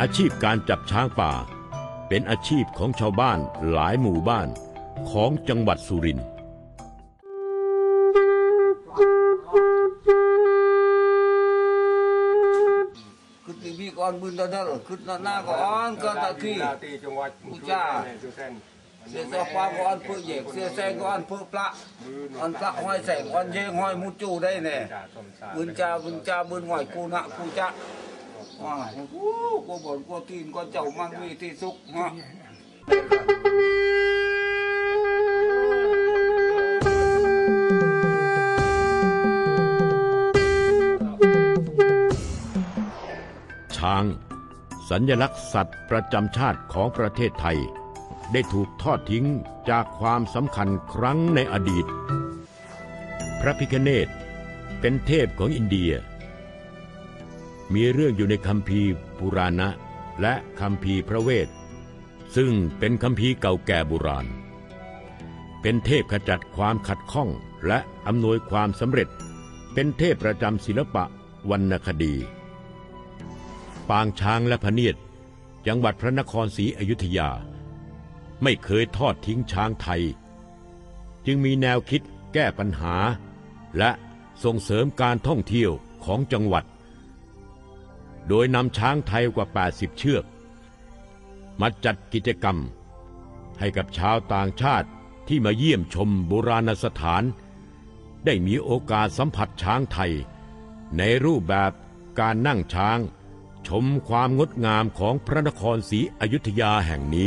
อาชีพการจับช้างป่าเป็นอาชีพของชาวบ้านหลายหมู่บ้านของจังหวัดสุรินทร์คือตีบีก่อนบุญตอนนั้นคือหน้าก่อนก็ตะกี้ผู้จ้าเสียสปาก่อนเพื่อเหยกเสียแซงก่อนเพื่อปลาอันปลาห้อยแสงก่อนเยงห้อยมุจูได้แน่บุญจ้าบุญหอยกูนะกูจ้าว้ากูบ่นกูตีนกูเจ้ามั่งมีที่สุขฮะช้างสัญลักษณ์สัตว์ประจำชาติของประเทศไทยได้ถูกทอดทิ้งจากความสำคัญครั้งในอดีตพระพิฆเนศเป็นเทพของอินเดียมีเรื่องอยู่ในคัมภีร์ปุราณะและคัมภีร์พระเวทซึ่งเป็นคัมภีร์เก่าแก่โบราณเป็นเทพขจัดความขัดข้องและอำนวยความสำเร็จเป็นเทพประจำศิลปะวรรณคดีปางช้างและพเนียดจังหวัดพระนครศรีอยุธยาไม่เคยทอดทิ้งช้างไทยจึงมีแนวคิดแก้ปัญหาและส่งเสริมการท่องเที่ยวของจังหวัดโดยนำช้างไทยกว่า80เชือกมาจัดกิจกรรมให้กับชาวต่างชาติที่มาเยี่ยมชมโบราณสถานได้มีโอกาสสัมผัสช้างไทยในรูปแบบการนั่งช้างชมความงดงามของพระนครศรีอยุธยาแห่งนี้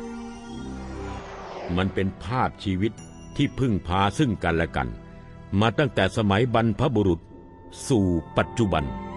มันเป็นภาพชีวิตที่พึ่งพาซึ่งกันและกันมาตั้งแต่สมัยบรรพบุรุษสู่ปัจจุบัน